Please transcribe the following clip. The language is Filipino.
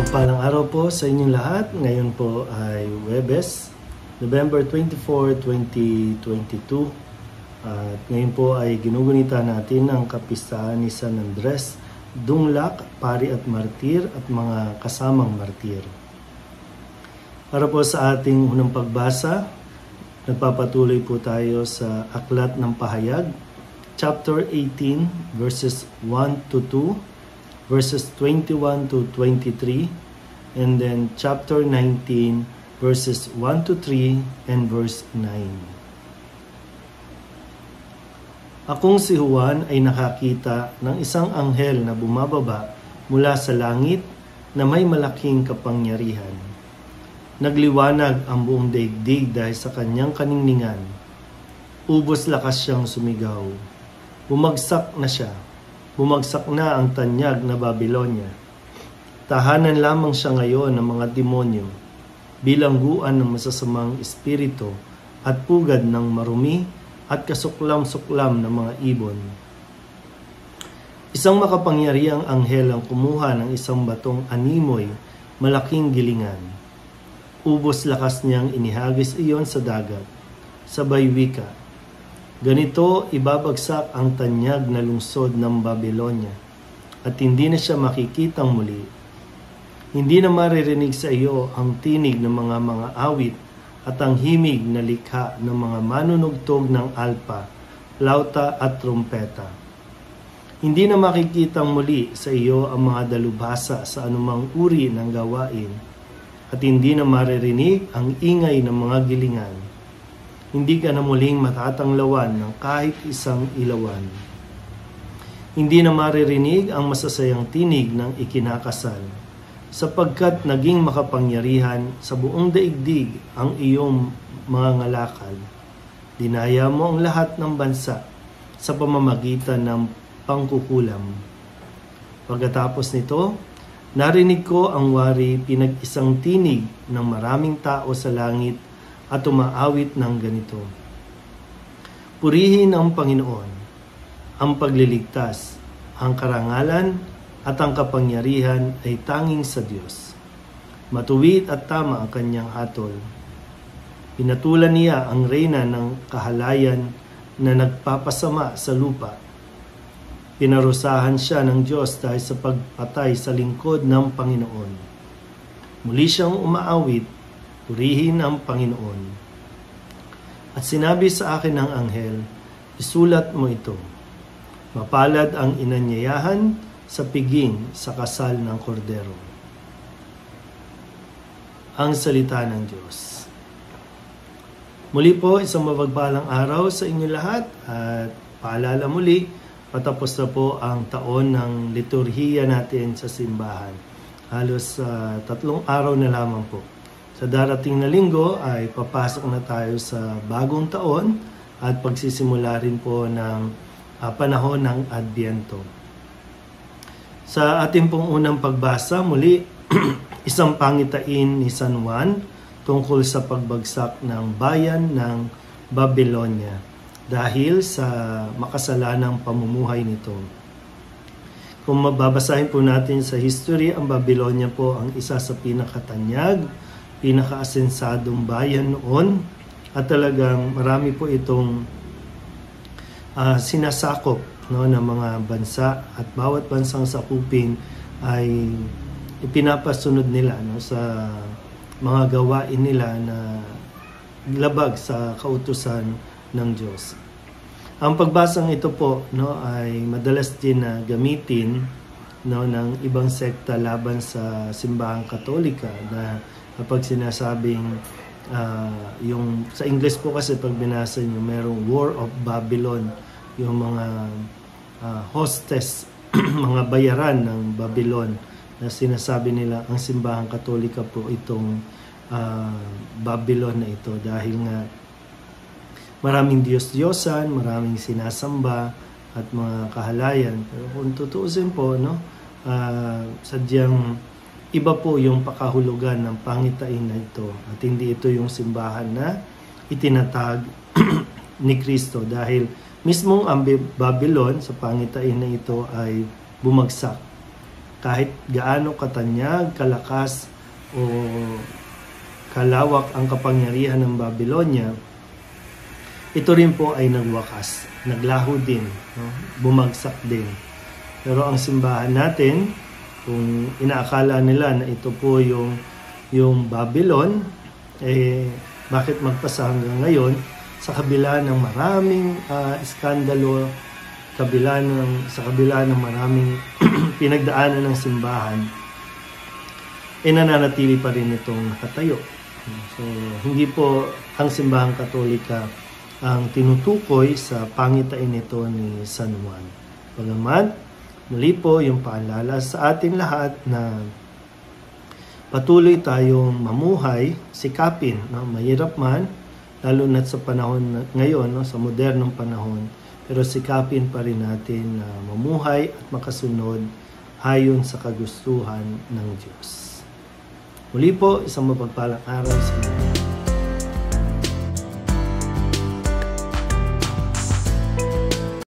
Mapagpalang araw po sa inyong lahat. Ngayon po ay Huwebes, November 24, 2022. At ngayon po ay ginugunita natin ang kapistahan ni San Andres, Dunglac, Pari at Martir at mga kasamang martir. Para po sa ating unang pagbasa, nagpapatuloy po tayo sa Aklat ng Pahayag, chapter 18, verses 1 to 2, verses 21 to 23, and then chapter 19, verses 1 to 3, and verse 9. Akong si Juan ay nakakita ng isang anghel na bumababa mula sa langit na may malaking kapangyarihan. Nagliwanag ang buong daigdig dahil sa kanyang kaningningan. Ubos lakas siyang sumigaw. Bumagsak na siya. Bumagsak na ang tanyag na Babilonia. Tahanan lamang siya ngayon ng mga demonyo, bilangguan ng masasamang espiritu at pugad ng marumi at kasuklam-suklam ng mga ibon. Isang makapangyarihang anghel ang kumuha ng isang batong animoy, malaking gilingan. Ubos lakas niyang inihagis iyon sa dagat, sabay wika. Ganito ibabagsak ang tanyag na lungsod ng Babilonia at hindi na siya makikitang muli. Hindi na maririnig sa iyo ang tinig ng mga awit at ang himig na likha ng mga manunugtog ng alpa, lauta at trompeta. Hindi na makikitang muli sa iyo ang mga dalubhasa sa anumang uri ng gawain at hindi na maririnig ang ingay ng mga gilingan. Hindi ka na muling matatanglawan ng kahit isang ilawan. Hindi na maririnig ang masasayang tinig ng ikinakasal, sapagkat naging makapangyarihan sa buong daigdig ang iyong mga ngalakal. Dinaya mo ang lahat ng bansa sa pamamagitan ng pangkukulam. Pagkatapos nito, narinig ko ang wari pinag-isang tinig ng maraming tao sa langit at umaawit ng ganito. Purihin ang Panginoon, ang pagliligtas, ang karangalan at ang kapangyarihan ay tanging sa Diyos. Matuwid at tama ang kanyang hatol. Pinatulan niya ang reyna ng kahalayan na nagpapasama sa lupa. Pinarusahan siya ng Diyos dahil sa pagpatay sa lingkod ng Panginoon. Muli siyang umaawit, purihin ang Panginoon. At sinabi sa akin ng anghel, isulat mo ito. Mapalad ang inanyayahan sa piging sa kasal ng kordero. Ang salita ng Diyos. Muli po, isang mapagpalang araw sa inyo lahat at paalala muli, patapos na po ang taon ng liturhiya natin sa simbahan. Halos 3 araw na lamang po. Sa darating na linggo ay papasok na tayo sa bagong taon at pagsisimula rin po ng panahon ng Adbyento. Sa ating pong unang pagbasa, muli isang pangitain ni San Juan tungkol sa pagbagsak ng bayan ng Babilonia dahil sa makasalanang pamumuhay nito. Kung mababasahin po natin sa history, ang Babilonia po ang isa sa pinakatanyag, pinakaasensadong bayan noon at talagang marami po itong sinasakop ng mga bansa at bawat bansang sakupin ay ipinapasunod nila sa mga gawain nila na labag sa kautusan ng Diyos. Ang pagbasang ito po ay madalas din na gamitin ng ibang sekta laban sa simbahang Katolika na kapag sinasabing yung sa English po kasi pag binasa nyo merong War of Babylon, yung mga hostess, mga bayaran ng Babylon na sinasabi nila ang simbahang Katolika po itong Babylon na ito dahil nga maraming Diyos-Diyosan, maraming sinasamba at mga kahalayan. Pero kung tutuusin po, sadyang iba po yung pakahulugan ng pangitain na ito at hindi ito yung simbahan na itinatag ni Kristo dahil mismong ang Babylon sa pangitain na ito ay bumagsak kahit gaano katanyag, kalakas o kalawak ang kapangyarihan ng Babylonia, ito rin po ay nagwakas, naglaho din, no? Bumagsak din. Pero ang simbahan natin, kung inaakala nila na ito po yung Babylon, bakit magpasa hanggang ngayon sa kabila ng maraming iskandalo, sa kabila ng maraming pinagdaanan ng simbahan, nananatili pa rin itong nakatayo. So, hindi po ang simbahang Katolika ang tinutukoy sa pangitain nito ni San Juan. Bagaman, muli po yung paalala sa atin lahat na patuloy tayong mamuhay, sikapin, no? Mahirap man, lalo na sa panahon ngayon, no? Sa modernong panahon, pero sikapin pa rin natin na mamuhay at makasunod ayon sa kagustuhan ng Diyos. Muli po, isang mapagpalang araw sa inyo.